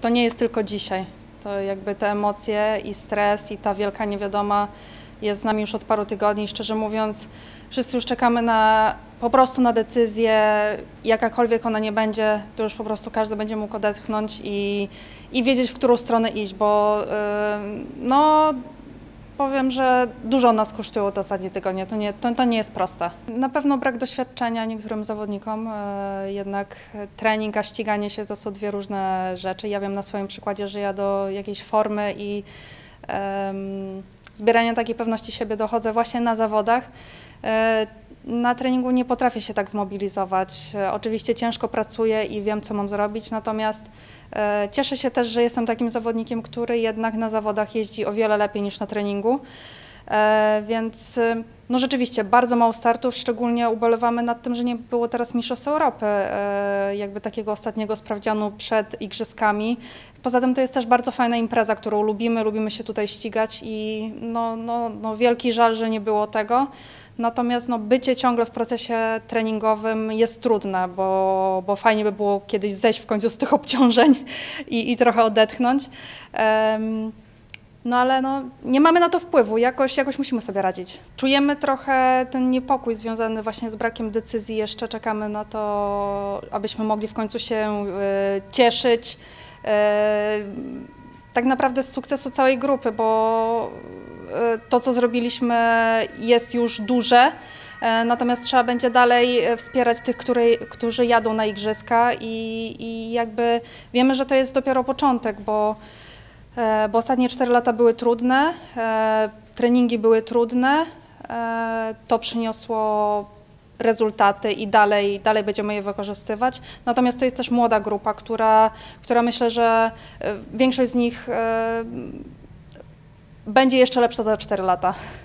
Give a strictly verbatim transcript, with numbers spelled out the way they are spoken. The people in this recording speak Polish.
to nie jest tylko dzisiaj. To jakby te emocje i stres i ta wielka niewiadoma jest z nami już od paru tygodni. Szczerze mówiąc, wszyscy już czekamy na, po prostu na decyzję, jakakolwiek ona nie będzie, to już po prostu każdy będzie mógł odetchnąć i, i wiedzieć, w którą stronę iść, bo yy, no, powiem, że dużo nas kosztują te ostatnie tygodnie, to nie, to, to nie jest proste. Na pewno brak doświadczenia niektórym zawodnikom, yy, jednak trening a ściganie się to są dwie różne rzeczy. Ja wiem na swoim przykładzie, że ja do jakiejś formy i yy, zbierania takiej pewności siebie dochodzę właśnie na zawodach. Na treningu nie potrafię się tak zmobilizować. Oczywiście ciężko pracuję i wiem, co mam zrobić, natomiast cieszę się też, że jestem takim zawodnikiem, który jednak na zawodach jeździ o wiele lepiej niż na treningu. Więc no rzeczywiście bardzo mało startów, szczególnie ubolewamy nad tym, że nie było teraz Mistrzostw Europy, jakby takiego ostatniego sprawdzianu przed igrzyskami. Poza tym to jest też bardzo fajna impreza, którą lubimy, lubimy się tutaj ścigać i no, no, no wielki żal, że nie było tego. Natomiast no, bycie ciągle w procesie treningowym jest trudne, bo, bo fajnie by było kiedyś zejść w końcu z tych obciążeń i, i trochę odetchnąć. Um, No ale no, nie mamy na to wpływu, jakoś, jakoś musimy sobie radzić. Czujemy trochę ten niepokój związany właśnie z brakiem decyzji, jeszcze czekamy na to, abyśmy mogli w końcu się y, cieszyć y, tak naprawdę z sukcesu całej grupy, bo y, to, co zrobiliśmy, jest już duże. Natomiast trzeba będzie dalej wspierać tych, który, którzy jadą na igrzyska i, i jakby wiemy, że to jest dopiero początek, bo Bo ostatnie cztery lata były trudne, treningi były trudne, to przyniosło rezultaty i dalej, dalej będziemy je wykorzystywać. Natomiast to jest też młoda grupa, która, która myślę, że większość z nich będzie jeszcze lepsza za cztery lata.